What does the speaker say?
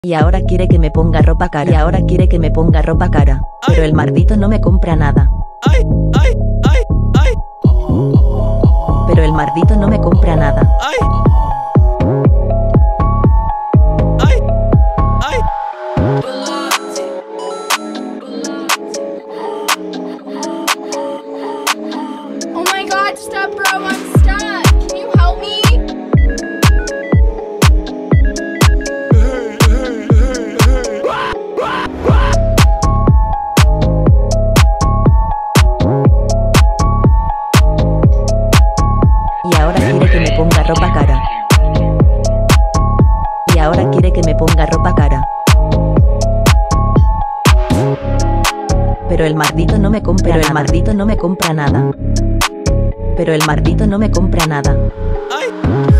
Y ahora quiere que me ponga ropa cara. Y ahora quiere que me ponga ropa cara. Pero el maldito no me compra nada. Pero el maldito no me compra nada. Oh my god, stop bro, I'm stuck. Can you help me? Y ahora quiere que me ponga ropa cara. Y ahora quiere que me ponga ropa cara. Pero el maldito no me compra. Pero el maldito no me compra nada. Pero el maldito no me compra nada.